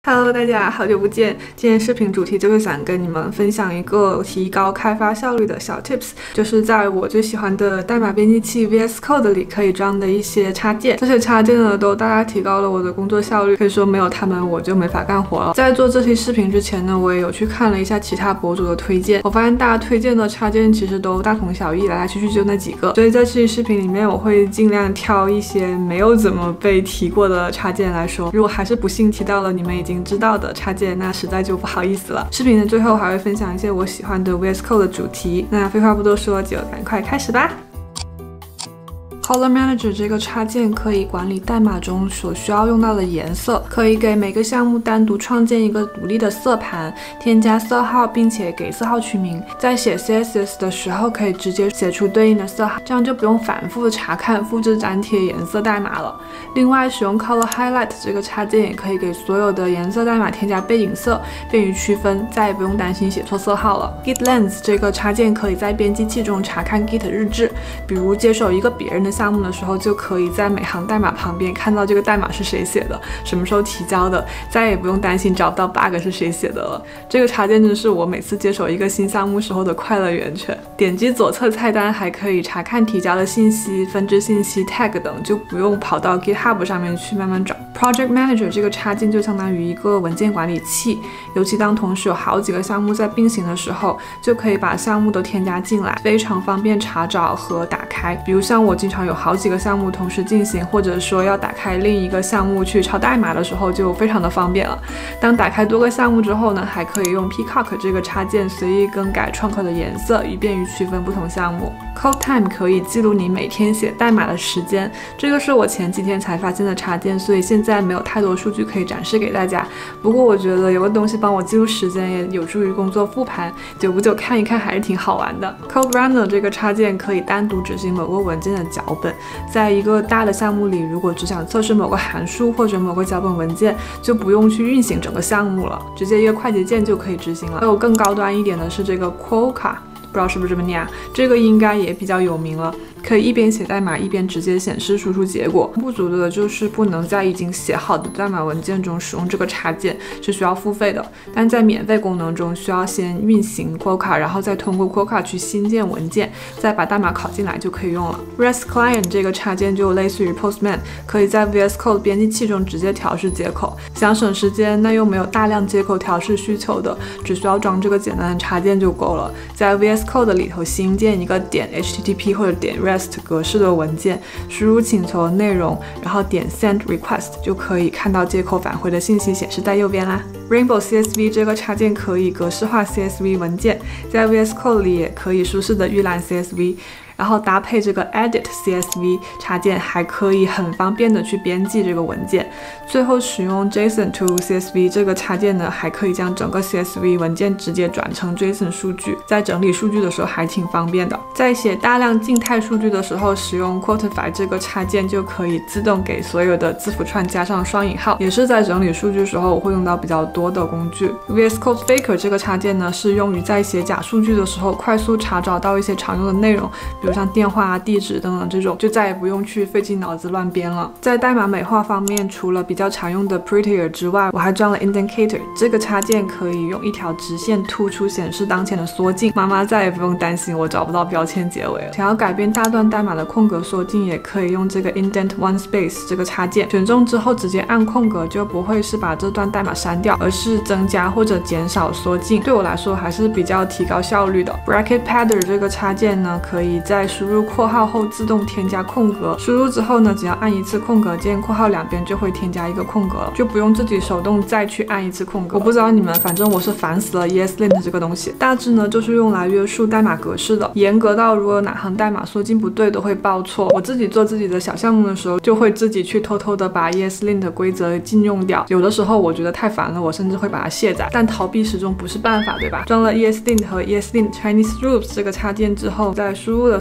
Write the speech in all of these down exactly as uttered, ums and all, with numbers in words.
Hello， 大家好久不见。今天视频主题就是想跟你们分享一个提高开发效率的小 tips， 就是在我最喜欢的代码编辑器 V S Code 里可以装的一些插件。这些插件呢，都大大提高了我的工作效率，可以说没有它们我就没法干活了。在做这期视频之前呢，我也有去看了一下其他博主的推荐，我发现大家推荐的插件其实都大同小异，来来去去就那几个。所以在这期视频里面，我会尽量挑一些没有怎么被提过的插件来说。如果还是不幸提到了你们已经知道的插件，那实在就不好意思了。视频的最后还会分享一些我喜欢的 V S Code 的主题。那废话不多说，就赶快开始吧。Color Manager 这个插件可以管理代码中所需要用到的颜色，可以给每个项目单独创建一个独立的色盘，添加色号，并且给色号取名。在写 C S S 的时候，可以直接写出对应的色号，这样就不用反复查看、复制粘贴颜色代码了。另外，使用 Color Highlight 这个插件也可以给所有的颜色代码添加背景色，便于区分，再也不用担心写错色号了。Git Lens 这个插件可以在编辑器中查看 Git 日志，比如接手一个别人的项目的时候，就可以在每行代码旁边看到这个代码是谁写的，什么时候提交的，再也不用担心找不到 bug 是谁写的了。这个插件真是我每次接手一个新项目时候的快乐源泉。点击左侧菜单还可以查看提交的信息、分支信息、tag 等，就不用跑到 GitHub 上面去慢慢找。Project Manager 这个插件就相当于一个文件管理器，尤其当同时有好几个项目在并行的时候，就可以把项目都添加进来，非常方便查找和打开。比如像我经常有好几个项目同时进行，或者说要打开另一个项目去抄代码的时候，就非常的方便了。当打开多个项目之后呢，还可以用 Peacock 这个插件随意更改窗口的颜色，以便于区分不同项目。Code Time 可以记录你每天写代码的时间，这个是我前几天才发现的插件，所以现在没有太多数据可以展示给大家。不过我觉得有个东西帮我记录时间，也有助于工作复盘，久不久看一看还是挺好玩的。Code Runner 这个插件可以单独执行某个文件的脚本，在一个大的项目里，如果只想测试某个函数或者某个脚本文件，就不用去运行整个项目了，直接一个快捷键就可以执行了。还有更高端一点的是这个 Quokka， 不知道是不是这么念啊，这个应该也比较有名了。可以一边写代码一边直接显示输出结果。不足的就是不能在已经写好的代码文件中使用这个插件，是需要付费的。但在免费功能中，需要先运行 Quokka， 然后再通过 Quokka 去新建文件，再把代码拷进来就可以用了。Rest Client 这个插件就类似于 Postman， 可以在 V S Code 编辑器中直接调试接口。想省时间，那又没有大量接口调试需求的，只需要装这个简单的插件就够了。在 V S Code 里头新建一个点 H T T P 或者点 REST格式的文件，输入请求的内容，然后点 Send Request 就可以看到接口返回的信息显示在右边啦。Rainbow C S V 这个插件可以格式化 C S V 文件，在 V S Code 里也可以舒适的预览 C S V。然后搭配这个 Edit C S V 插件，还可以很方便的去编辑这个文件。最后使用 JSON to C S V 这个插件呢，还可以将整个 C S V 文件直接转成 JSON 数据，在整理数据的时候还挺方便的。在写大量静态数据的时候，使用 Quotify 这个插件就可以自动给所有的字符串加上双引号，也是在整理数据的时候我会用到比较多的工具。V S Code Faker 这个插件呢，是用于在写假数据的时候快速查找到一些常用的内容，比如像电话啊、地址等等这种，就再也不用去费尽脑子乱编了。在代码美化方面，除了比较常用的 Prettier 之外，我还装了 Indentator 这个插件，可以用一条直线突出显示当前的缩进，妈妈再也不用担心我找不到标签结尾了。想要改变大段代码的空格缩进，也可以用这个 Indent One Space 这个插件，选中之后直接按空格，就不会是把这段代码删掉，而是增加或者减少缩进，对我来说还是比较提高效率的。Bracket Padder 这个插件呢，可以在输入括号后自动添加空格，输入之后呢，只要按一次空格键，括号两边就会添加一个空格了，就不用自己手动再去按一次空格。我不知道你们，反正我是烦死了 ESLint 这个东西。大致呢就是用来约束代码格式的，严格到如果哪行代码缩进不对都会报错。我自己做自己的小项目的时候，就会自己去偷偷的把 ESLint 规则禁用掉。有的时候我觉得太烦了，我甚至会把它卸载，但逃避始终不是办法，对吧？装了 ESLint 和 ESLint Chinese Rules 这个插件之后，在输入的时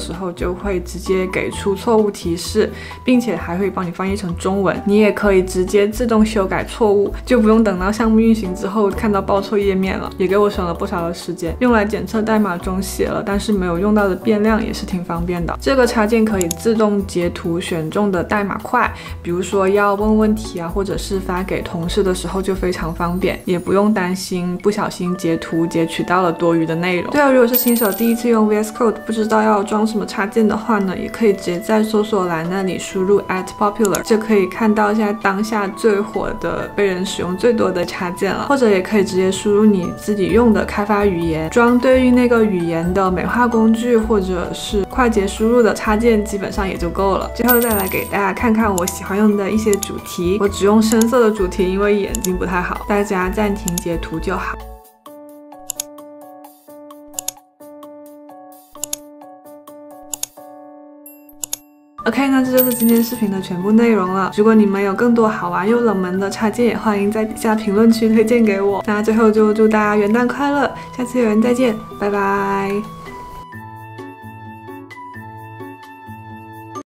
时候就会直接给出错误提示，并且还会帮你翻译成中文。你也可以直接自动修改错误，就不用等到项目运行之后看到报错页面了，也给我省了不少的时间。用来检测代码中写了但是没有用到的变量也是挺方便的。这个插件可以自动截图选中的代码块，比如说要问问题啊，或者是发给同事的时候就非常方便，也不用担心不小心截图截取到了多余的内容。对啊，如果是新手第一次用 V S Code 不知道要装什么插件的话呢，也可以直接在搜索栏那里输入 at popular， 就可以看到现在当下最火的被人使用最多的插件了。或者也可以直接输入你自己用的开发语言，装对应那个语言的美化工具或者是快捷输入的插件，基本上也就够了。最后再来给大家看看我喜欢用的一些主题，我只用深色的主题，因为眼睛不太好，大家暂停截图就好。OK， 那这就是今天视频的全部内容了。如果你们有更多好玩又冷门的插件，也欢迎在底下评论区推荐给我。那最后就祝大家元旦快乐，下次有缘再见，拜拜。